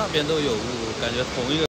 那边都有雾，感觉同一个。